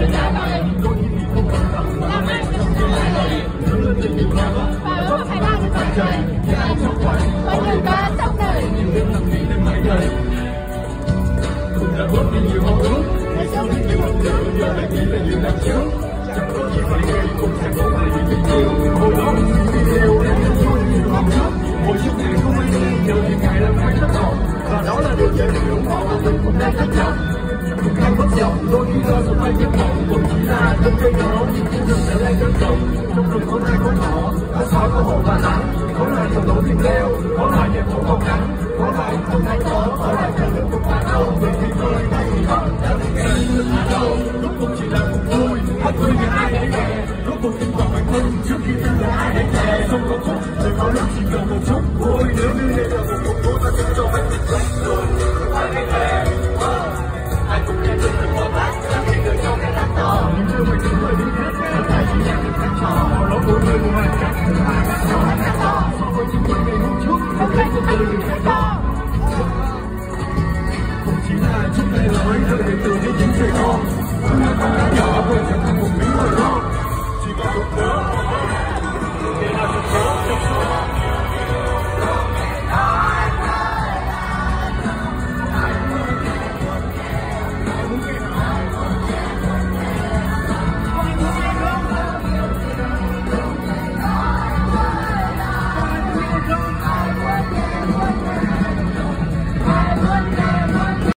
Đó là điều dễ hiểu họ và mình cũng đang thất vọng. Đang bất vọng, đôi khi lo sẽ phải giấc mộng. Cũng chỉ là trong cây đó, những khu rừng sẽ lên cơn rộng. Trong rừng có ai có thỏ, có sói, có hổ và lắm. Có lại thằng đổ thịt leo, có lại nhật thủ con cắn. Có lại thằng thái gió, có lại thằng lực cùng phá đâu. Vì khi tôi hay thì đó, đã bị nghe được ở đâu. Lúc cũng chỉ là cuộc vui, hát vui vì ai để nghe. Lúc cũng tin vào bản thân, trước khi tin là ai để nghe. Không có khúc, đừng có lúc chỉ cần một chút vui. Nếu như đây là một cuộc vui ta sẽ cho bạn